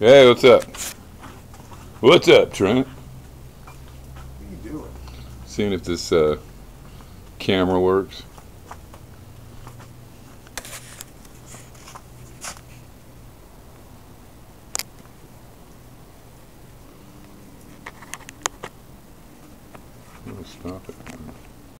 Hey, what's up? What's up, Trent? What are you doing? Seeing if this camera works. Oh, stop it.